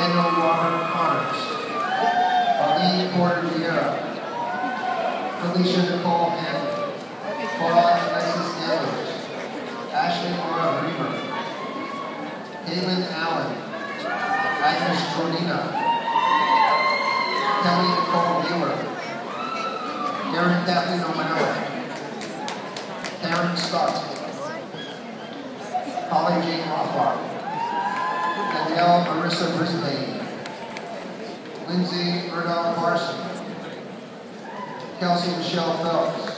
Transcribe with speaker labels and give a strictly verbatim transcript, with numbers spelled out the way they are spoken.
Speaker 1: Daniel Robert Connors, Arlene Porter Vieira, Felicia Nicole Hammond, Claude Alexis Sanders, Ashley Laura Reamer, Caitlin Allen, Agnes Jordina, Kelly Nicole Wheeler, Karen Kathleen O'Malley, Karen Scott, Holly Jane Rothbard, Danielle Marissa Brisbane, Lindsay Murdoch Carson, Kelsey Michelle Phelps,